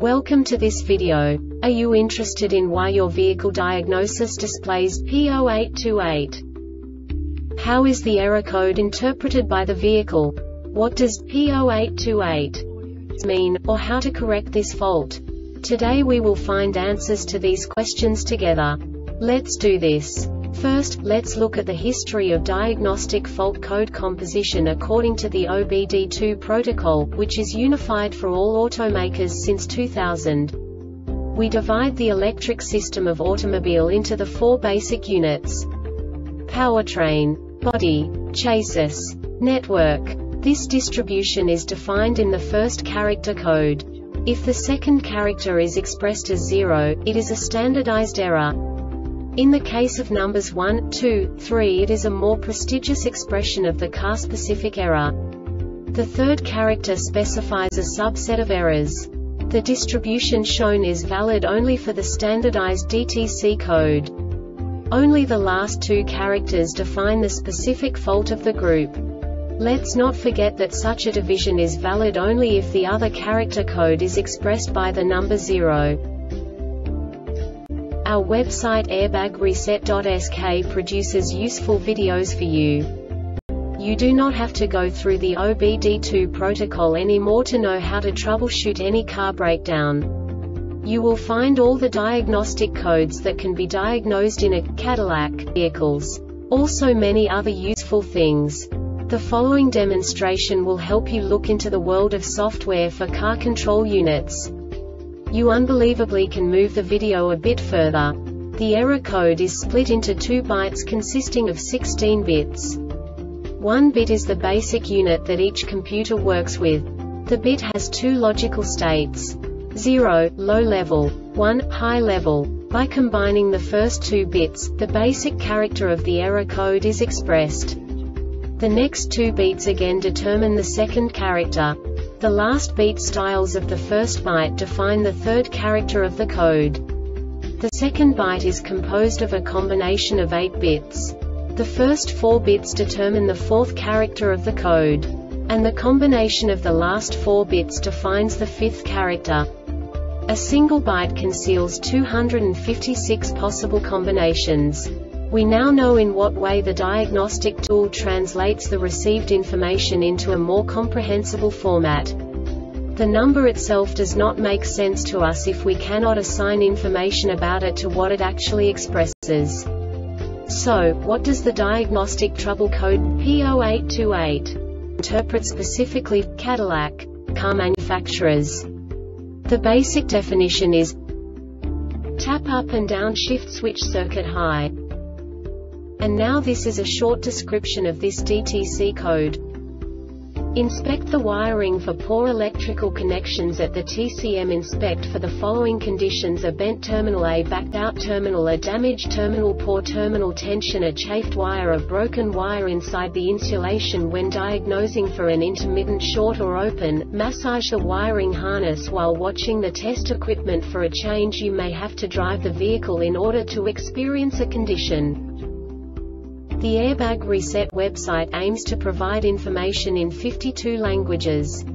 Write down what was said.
Welcome to this video. Are you interested in why your vehicle diagnosis displays P0828? How is the error code interpreted by the vehicle? What does P0828 mean, or how to correct this fault? Today we will find answers to these questions together. Let's do this. First, let's look at the history of diagnostic fault code composition according to the OBD2 protocol, which is unified for all automakers since 2000. We divide the electric system of automobile into the four basic units: powertrain, body, chassis, network. This distribution is defined in the first character code. If the second character is expressed as 0, it is a standardized error. In the case of numbers 1, 2, 3, it is a more prestigious expression of the car-specific error. The third character specifies a subset of errors. The distribution shown is valid only for the standardized DTC code. Only the last two characters define the specific fault of the group. Let's not forget that such a division is valid only if the other character code is expressed by the number 0. Our website airbagreset.sk produces useful videos for you. You do not have to go through the OBD2 protocol anymore to know how to troubleshoot any car breakdown. You will find all the diagnostic codes that can be diagnosed in a Cadillac vehicles. Also many other useful things. The following demonstration will help you look into the world of software for car control units. You unbelievably can move the video a bit further. The error code is split into 2 bytes consisting of 16 bits. 1 bit is the basic unit that each computer works with. The bit has 2 logical states: 0, low level, 1, high level. By combining the first 2 bits, the basic character of the error code is expressed. The next 2 beats again determine the second character. The last beat styles of the first byte define the third character of the code. The second byte is composed of a combination of 8 bits. The first 4 bits determine the fourth character of the code. And the combination of the last 4 bits defines the fifth character. A single byte conceals 256 possible combinations. We now know in what way the diagnostic tool translates the received information into a more comprehensible format. The number itself does not make sense to us if we cannot assign information about it to what it actually expresses. So, what does the diagnostic trouble code P0828 interpret specifically for Cadillac car manufacturers? The basic definition is tap up and down shift switch circuit high. And now this is a short description of this DTC code. Inspect the wiring for poor electrical connections at the TCM. Inspect for the following conditions: a bent terminal, a backed out terminal, a damaged terminal, poor terminal tension, a chafed wire, a broken wire inside the insulation. When diagnosing for an intermittent short or open, massage the wiring harness while watching the test equipment for a change. You may have to drive the vehicle in order to experience a condition. The Airbag Reset website aims to provide information in 52 languages.